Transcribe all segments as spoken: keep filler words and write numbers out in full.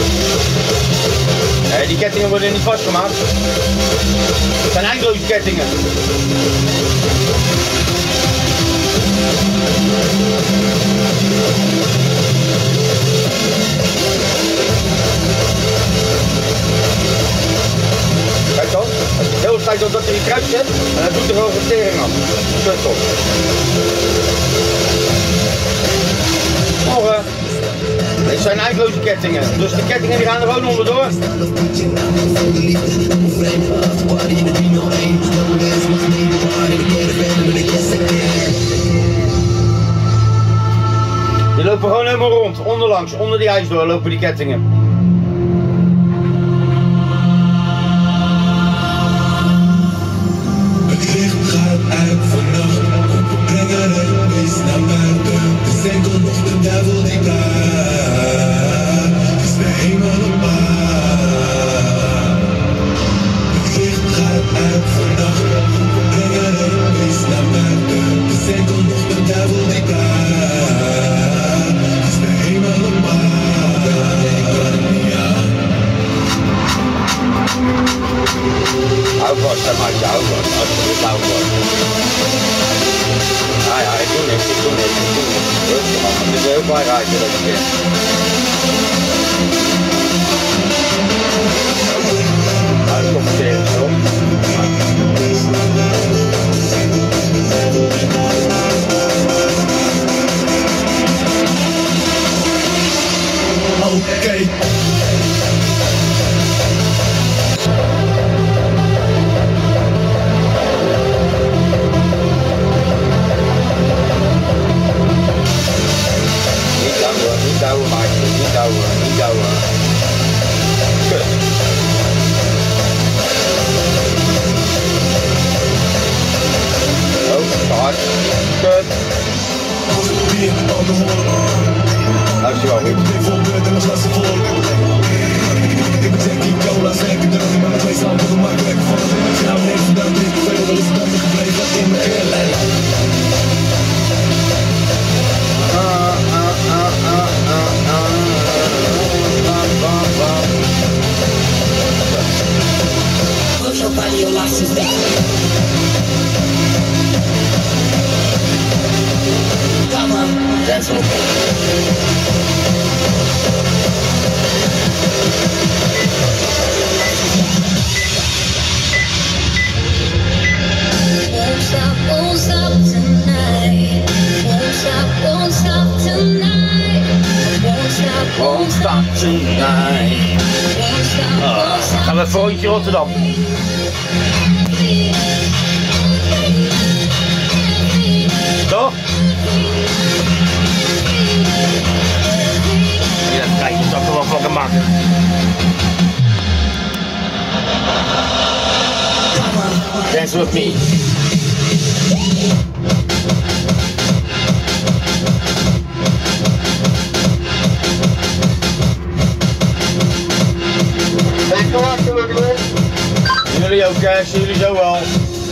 Nee, die kettingen worden niet vastgemaakt. Het zijn eindeloze kettingen. Kijk dan, heel tijd dat hij in kruis zet en dan doet er wel een tering aan. Kut op. Morgen. Dit zijn eindeloze kettingen, dus de kettingen die gaan er gewoon onderdoor. Die lopen gewoon helemaal rond, onderlangs, onder die ijs door lopen die kettingen. Het licht gaat uit vannacht, we brengen het liefst naar buiten. Het is enkel nog de duivel die praat. Het is de hemel op maan. Het licht gaat uit vannacht, we brengen het liefst naar buiten. Het is enkel nog de duivel die praat. Het is de hemel op maan. Ik kan het niet aan. Hou vast, hè maatje, hou vast, alsjeblieft, hou vast. Ja, ja, ik doe niks, ik doe niks, ik doe niks. Rustig man, het is heel belangrijk dat ik vind. Nou, dat komt meteen zo. Oké. Niet douwen maatje, niet douwen, niet douwen. Kut. Oh, te hard. Kut. Nou is hij wel goed. Put your body, your license back. Come on, that's okay. Won't stop, won't stop tonight. Won't stop, won't stop tonight. Won't stop, Won't stop tonight. won't stop, won't stop. Gaan we voor rondje Rotterdam. Toch? Ja, kijk, je zou er wel van maken. Dance with me. Jullie ook, hè? Zien jullie zo wel.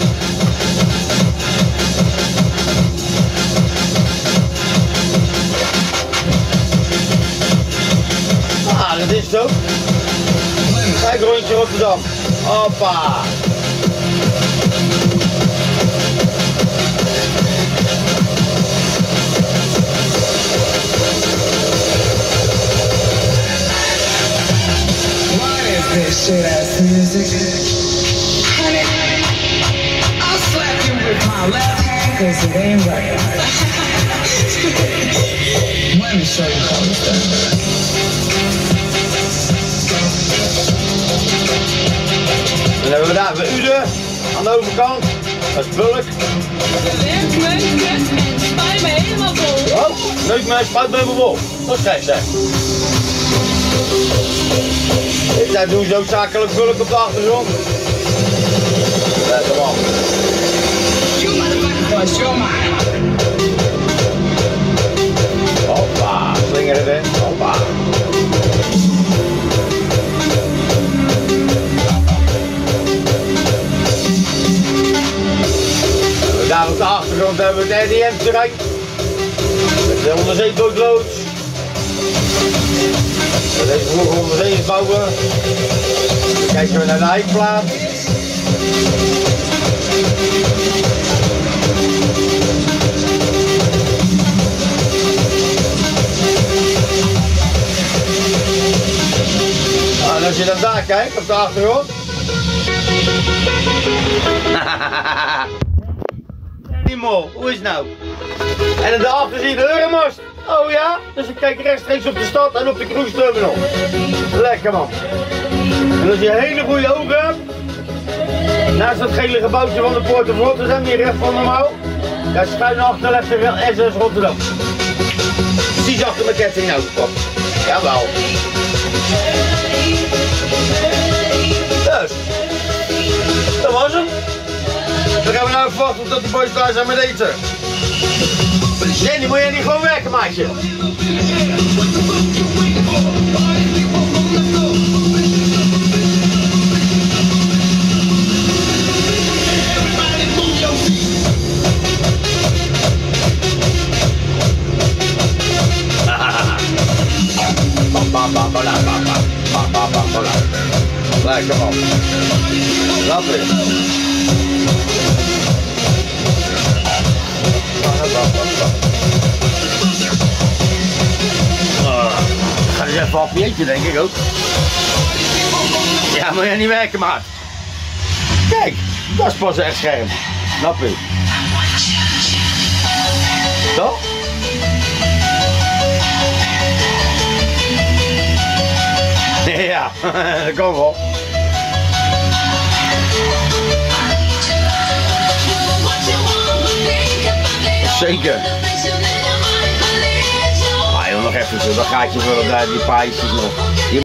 Ah, dat is het ook. Kijk, rondje Rotterdam. Hoppa. This shit ass music. Honey, I'll slap you with my left hand cause it ain't right. Let me show you how it's done. Dan hebben we daar bij Uden aan de overkant. Dat is Bulk. Neukme en spuit me helemaal vol. Oh, Neukme en spuit me helemaal vol. Dat is gek zeg. Daar doen ze ook zakelijk Bulk op de achtergrond. Let hem op. You motherfucker bust your mind. Hoppa, slinger erin. Hoppa. Daar op de achtergrond hebben we het R D M-terrein. Met de onderzeebootlood. Deze Vroeger onderzeeën bouwen. Dan kijken we naar de eikplaats. Nou, en als je dan daar kijkt op de achtergrond. Mol, hoe is het nou? En daarachter zie je de Euromast. Oh ja? Dus ik kijk rechtstreeks op de stad en op de cruise terminal. Lekker man. En als je hele goede ogen hebt, naast dat gele gebouwtje van de Port of Rotterdam, hier recht van normaal, daar schuin achter legt er wel S S Rotterdam. Precies achter mijn ketting nou. Jawel. Dus, dat was hem. Dan gaan we nou even wachten tot de boys klaar zijn met eten. Nee, die moet jij niet gewoon werken, maatje. Lekker man. Dat is. Uh, ga eens even op je eentje, denk ik ook. Ja, moet je niet werken, maat. Kijk, dat is pas echt scherm. Snap je? Toch? Ja, dat kan wel. Zeker. Ah joh, nog even zo, dat gaatje vullen daar, die paisjes nog.